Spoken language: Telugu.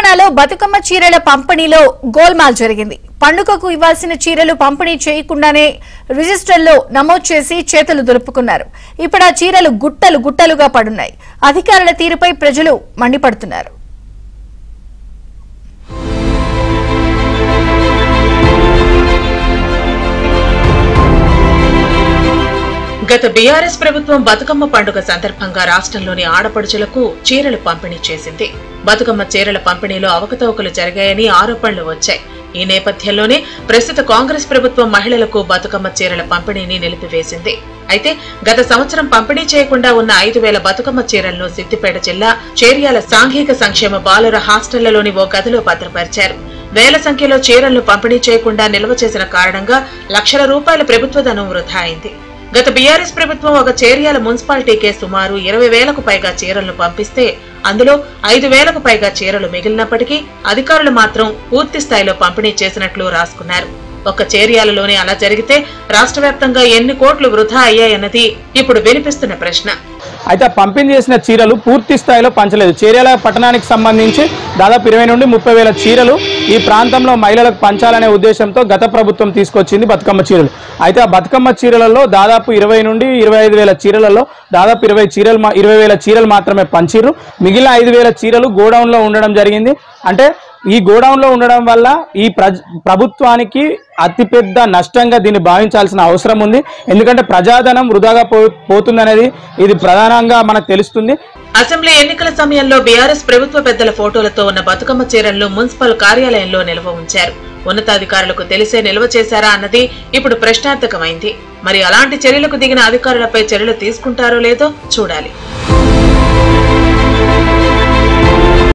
తెలంగాణలో బతుకమ్మ చీరల పంపిణీలో గోల్మాల్ జరిగింది. పండుగకు ఇవ్వాల్సిన చీరలు పంపిణీ చేయకుండానే రిజిస్టర్లో నమోదు చేసి చేతులు దులుపుకున్నారు. ఇప్పుడు ఆ చీరలు గుట్టలు గుట్టలుగా పడున్నాయి. అధికారుల తీరుపై ప్రజలు మండిపడుతున్నారు. గత బీఆర్ఎస్ ప్రభుత్వం బతుకమ్మ పండుగ సందర్భంగా రాష్ట్రంలోని ఆడపడుచులకు చీరలు పంపిణీ చేసింది. బతుకమ్మ చీరల పంపిణీలో అవకతవకలు జరిగాయని ఆరోపణలు వచ్చాయి. ఈ నేపథ్యంలోనే ప్రస్తుత కాంగ్రెస్ ప్రభుత్వం మహిళలకు బతుకమ్మ చీరల పంపిణీని నిలిపివేసింది. అయితే గత సంవత్సరం పంపిణీ చేయకుండా ఉన్న 5,000 బతుకమ్మ చీరలను సిద్దిపేట జిల్లా చేర్యాల సాంఘిక సంక్షేమ బాలుర హాస్టళ్లలోని ఓ గదిలో భద్రపరిచారు. వేల సంఖ్యలో చీరలను పంపిణీ చేయకుండా నిల్వ చేసిన కారణంగా లక్షల రూపాయల ప్రభుత్వ ధనం వృధా అయింది. గత బీఆర్ఎస్ ప్రభుత్వం ఒక చేర్యాల మున్సిపాలిటీకే సుమారు 20,000కు పైగా చీరలను పంపిస్తే అందులో 5,000కు పైగా చీరలు మిగిలినప్పటికీ అధికారులు మాత్రం పూర్తి స్థాయిలో పంపిణీ చేసినట్లు రాసుకున్నారు. ఒక్క చేర్యాలలోనే అలా జరిగితే రాష్ట్ర వ్యాప్తంగా ఎన్ని కోట్లు వృధా అయ్యాయన్నది ఇప్పుడు వినిపిస్తున్న ప్రశ్న. అయితే పంపిణీ చేసిన చీరలు పూర్తి స్థాయిలో పంచలేదు. చేర్యాల పట్టణానికి సంబంధించి దాదాపు 20 నుండి 30,000 చీరలు ఈ ప్రాంతంలో మహిళలకు పంచాలనే ఉద్దేశంతో గత ప్రభుత్వం తీసుకొచ్చింది బతుకమ్మ చీరలు. అయితే ఆ బతుకమ్మ చీరలలో దాదాపు 20 నుండి 25,000 చీరలలో దాదాపు 20,000 చీరలు మాత్రమే పంచిర్రు. మిగిలిన 5,000 చీరలు గోడౌన్లో ఉండడం జరిగింది. అంటే ఈ గోడౌన్ లో ఉండడం వల్ల ఈ ప్రభుత్వానికి అతిపెద్ద నష్టంగా దీన్ని భావించాల్సిన అవసరం ఉంది. ఎందుకంటే ప్రజాధనం వృధాగా పోతుందనేది ఇది ప్రధానంగా మనకు తెలుస్తుంది. అసెంబ్లీ ఎన్నికల సమయంలో బీఆర్ఎస్ ప్రభుత్వ పెద్దల ఫోటోలతో ఉన్న బతుకమ్మ చీరలను మున్సిపల్ కార్యాలయంలో నిల్వ ఉంచారు. ఉన్నతాధికారులకు తెలిసే నిల్వ చేశారా అన్నది ఇప్పుడు ప్రశ్నార్థకమైంది. మరి అలాంటి చర్యలకు దిగిన అధికారులపై చర్యలు తీసుకుంటారో లేదో చూడాలి.